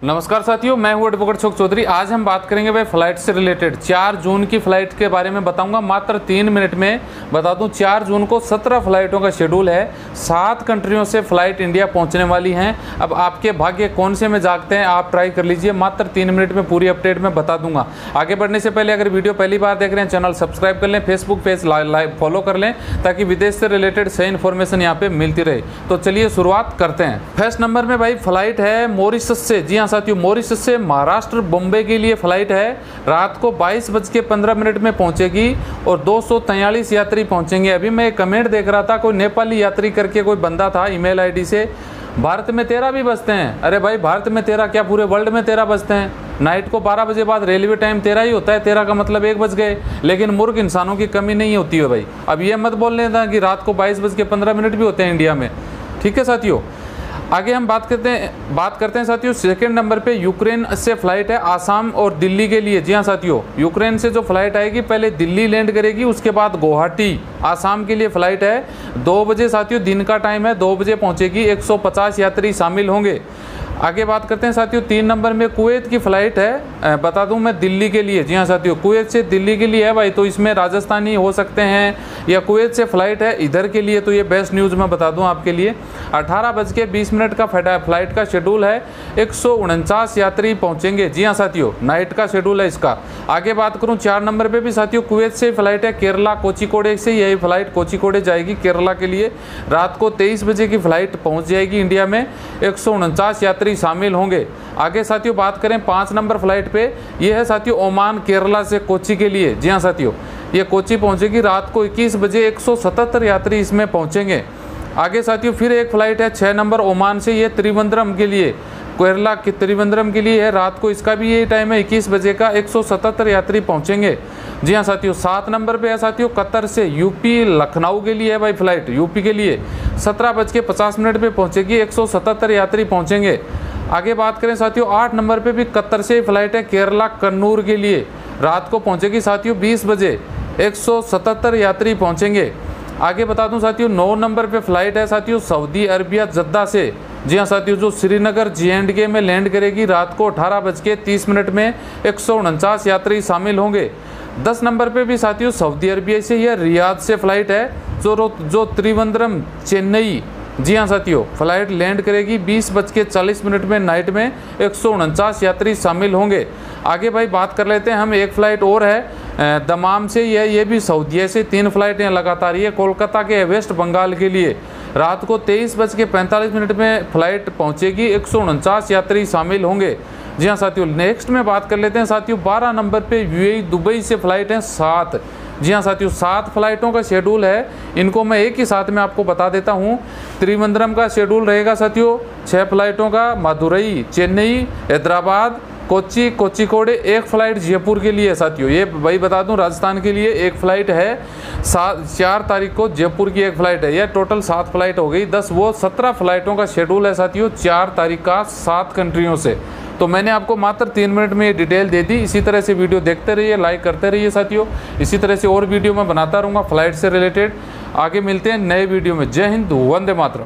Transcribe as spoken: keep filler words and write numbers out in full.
नमस्कार साथियों, मैं हूं एडवोकेट अशोक चौधरी। आज हम बात करेंगे भाई फ्लाइट से रिलेटेड चार जून की फ्लाइट के बारे में बताऊंगा। मात्र तीन मिनट में बता दूं, चार जून को सत्रह फ्लाइटों का शेड्यूल है। सात कंट्रियों से फ्लाइट इंडिया पहुंचने वाली हैं। अब आपके भाग्य कौन से में जागते हैं, आप ट्राई कर लीजिए। मात्र तीन मिनट में पूरी अपडेट में बता दूंगा। आगे बढ़ने से पहले अगर वीडियो पहली बार देख रहे हैं, चैनल सब्सक्राइब कर लें, फेसबुक पेज लाइव फॉलो कर लें, ताकि विदेश से रिलेटेड सही इन्फॉर्मेशन यहाँ पे मिलती रहे। तो चलिए शुरुआत करते हैं। फर्स्ट नंबर में भाई फ्लाइट है मॉरिशस से। जी हाँ साथियों, मॉरिशस से महाराष्ट्र बॉम्बे के लिए फ्लाइट है। रात को बाईस बज के पंद्रह मिनट में पहुंचेगी और दो सौ तैंतालीस यात्री पहुंचेंगे। अभी मैं एक कमेंट देख रहा था, कोई नेपाली यात्री करके कोई बंदा था ईमेल आईडी से, भारत में तेरह भी बजते हैं। अरे भाई, भारत में तेरह क्या, पूरे वर्ल्ड में तेरह बजते हैं। नाइट को बारह बजे बाद रेलवे टाइम तेरह ही होता है। तेरह का मतलब एक बज गए। लेकिन मूर्ख इंसानों की कमी नहीं होती है भाई। अब ये मत बोलने था कि रात को बाईस बज के पंद्रह मिनट भी होते हैं इंडिया में। ठीक है साथियों, आगे हम बात करते हैं बात करते हैं साथियों। सेकंड नंबर पे यूक्रेन से फ्लाइट है आसाम और दिल्ली के लिए। जी हाँ साथियों, यूक्रेन से जो फ्लाइट आएगी पहले दिल्ली लैंड करेगी, उसके बाद गुवाहाटी आसाम के लिए फ्लाइट है। दो बजे साथियों दिन का टाइम है, दो बजे पहुंचेगी। एक सौ पचास यात्री शामिल होंगे। आगे बात करते हैं साथियों, तीन नंबर में कुवैत की फ्लाइट है। बता दूं मैं, दिल्ली के लिए। जी हाँ साथियों, कुवैत से दिल्ली के लिए है भाई। तो इसमें राजस्थानी हो सकते हैं या कुवैत से फ्लाइट है इधर के लिए। तो ये बेस्ट न्यूज़ मैं बता दूं आपके लिए। अठारह बज के बीस मिनट का फ्लाइट का शेड्यूल है। एक सौ उनचास यात्री पहुंचेंगे। जी हाँ साथियों, नाइट का शेड्यूल है इसका। आगे बात करूँ चार नंबर पर भी साथियों, कुवैत से फ्लाइट है केरला कोचिकोडे से। यही फ्लाइट कोचिकोडे जाएगी केरला के लिए। रात को तेईस बजे की फ्लाइट पहुँच जाएगी इंडिया में। एक सौ उनचास यात्री शामिल होंगे। आगे साथियों बात करें पाँच नंबर फ्लाइट पे, ये है साथियों ओमान केरला से कोची के लिए। जी हाँ साथियों, ये कोची पहुंचेगी रात को इक्कीस बजे। एक सौ सतहत्तर यात्री इसमें पहुंचेंगे। आगे साथियों फिर एक फ्लाइट है छः नंबर ओमान से, ये त्रिवेंद्रम के लिए, केरला के त्रिवेंद्रम के लिए है। रात को इसका भी यही टाइम है इक्कीस बजे का। एक सौ सतहत्तर यात्री पहुंचेंगे। जी हाँ साथियों, सात नंबर पे है साथियों कतर से यूपी लखनऊ के लिए है भाई फ्लाइट, यूपी के लिए। सत्रह बज के पचास मिनट पे पहुंचेगी। एक सौ सतहत्तर यात्री पहुंचेंगे। आगे बात करें साथियों, आठ नंबर पे भी कतर से फ्लाइट है केरला कन्नूर के लिए। रात को पहुंचेगी साथियों बीस बजे। एक सौ सतहत्तर यात्री पहुंचेंगे। आगे बता दूं साथियों, नौ नंबर पे फ्लाइट है साथियों सऊदी अरबिया जद्दा से। जी हाँ साथियों, जो श्रीनगर जे एंड के में लैंड करेगी रात को अठारह बज के तीस मिनट में। एक सौ उनचास यात्री शामिल होंगे। दस नंबर पे भी साथियों सऊदी अरबिया से या रियाद से फ्लाइट है, जो जो त्रिवेंद्रम चेन्नई। जी हाँ साथियों, फ्लाइट लैंड करेगी बीस बज के चालीस मिनट में नाइट में। एक सौ उनचास यात्री शामिल होंगे। आगे भाई बात कर लेते हैं हम, एक फ़्लाइट और है दमाम से। यह ये भी सऊदीया से। तीन फ्लाइटें लगातार ये कोलकाता के वेस्ट बंगाल के लिए। रात को तेईस बज के पैंतालीस मिनट में फ्लाइट पहुँचेगी। एक सौ उनचास यात्री शामिल होंगे। जी हाँ साथियों, नेक्स्ट में बात कर लेते हैं साथियों, बारह नंबर पे यूएई दुबई से फ्लाइट हैं सात। जी हाँ साथियों, सात फ्लाइटों का शेड्यूल है। इनको मैं एक ही साथ में आपको बता देता हूँ। त्रिवेंद्रम का शेड्यूल रहेगा साथियों छः फ्लाइटों का, मदुरई, चेन्नई, हैदराबाद, कोची, कोचिकोडे। एक फ़्लाइट जयपुर के लिए साथियों, ये भाई बता दूं राजस्थान के लिए एक फ़्लाइट है। सात चार तारीख को जयपुर की एक फ़्लाइट है। ये टोटल सात फ्लाइट हो गई। दस वो सत्रह फ्लाइटों का शेड्यूल है साथियों चार तारीख का, सात कंट्रियों से। तो मैंने आपको मात्र तीन मिनट में ये डिटेल दे दी। इसी तरह से वीडियो देखते रहिए, लाइक करते रहिए साथियों। इसी तरह से और वीडियो मैं बनाता रहूँगा फ्लाइट से रिलेटेड। आगे मिलते हैं नए वीडियो में। जय हिंद, वंदे मातरम।